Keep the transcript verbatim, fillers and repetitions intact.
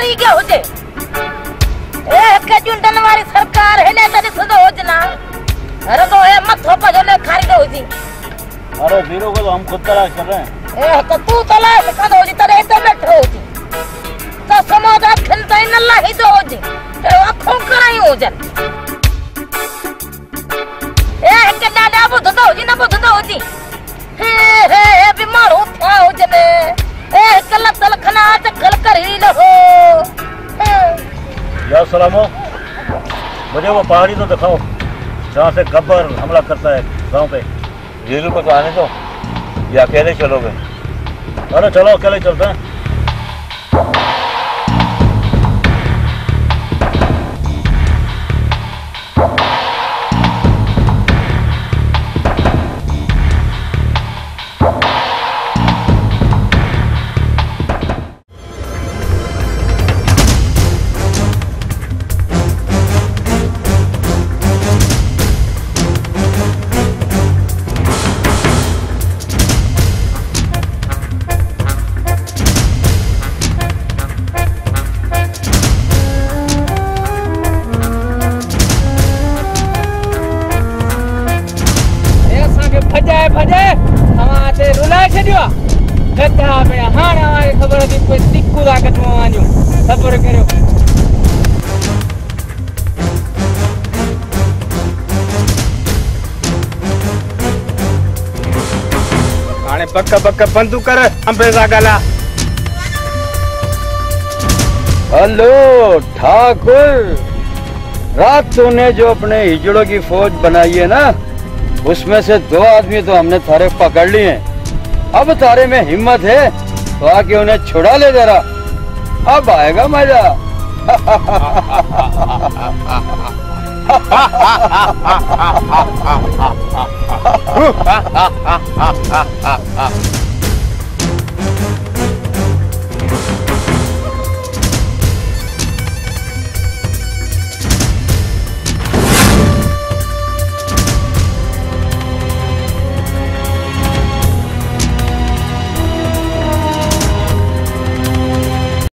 मरी गया होजे ए कजुंडन वाली सरकार है ने तने सदो होजना अरे तो ए मत हो ले खारी दो जी। अरे वीरो को तो हम खुद तलाश कर रहे हैं। ए तो तू तलाश कर हो जी तेरे इधर बैठो जी तो समाधान खिलता ही नल्ला ही दो जी ते आंखों कराई हो जन ए के डाडा बुध दो जी ना बुध दो जी हे हे बीमार हो था हो जने ए कल तल खना चकल कर ही लो या सलामो मुझे वो पहाड़ी तो दिखाओ जहाँ से गब्बर हमला करता है गांव पे। वीरू को तो आने दो या अकेले चलोगे? अरे चलो अकेले चलते हैं। गड्ढा में हाण हमारे खबर थी कोई टिक्कू लागत में वञो सब्र करियो। हाणे पक पक बंदूक कर अंबे सा गला। हेलो ठाकुर, रात तूने जो अपने हिजड़ों की फौज बनाई है ना उसमें से दो आदमी तो हमने थारे पकड़ लिए हैं। अब तारे में हिम्मत है तो आके उन्हें छुड़ा ले जरा, अब आएगा मजा।